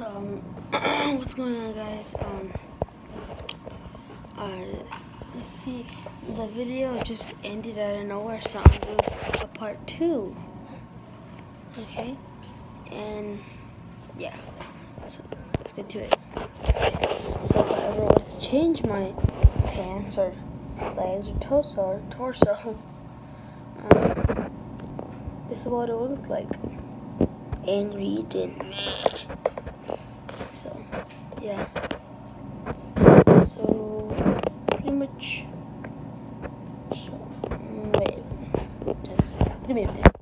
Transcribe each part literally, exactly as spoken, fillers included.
Um, what's going on, guys? Um, uh, let's see, the video just ended out of nowhere, so I'm doing a part two. Okay, and yeah, so let's get to it. So if I ever want to change my pants or legs or torso, or torso, um, this is what it would look like. Angry eating. So, yeah. So, pretty much. So, wait. Just give me a minute.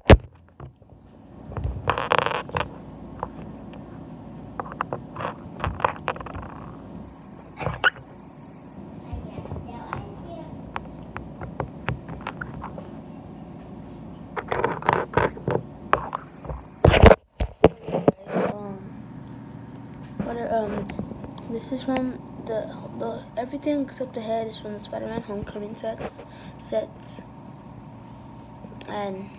Um, this is from the the everything except the head is from the Spider-Man Homecoming sets sets, and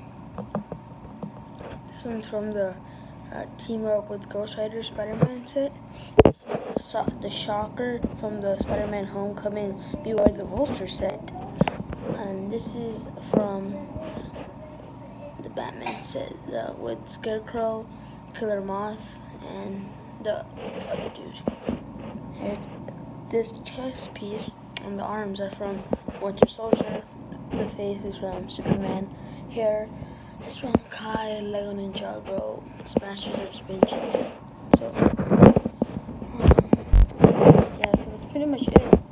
this one's from the uh, Team Up with Ghost Rider Spider-Man set. This is the, so the Shocker from the Spider-Man Homecoming Beware the Vulture set, and this is from the Batman set the, with Scarecrow, Killer Moth, and the other dude. And this chest piece and the arms are from Winter Soldier. The face is from Superman. Hair is from Kai, Lego Ninjago, Smashers, and Spin Jitsu. So, um, yeah, so that's pretty much it.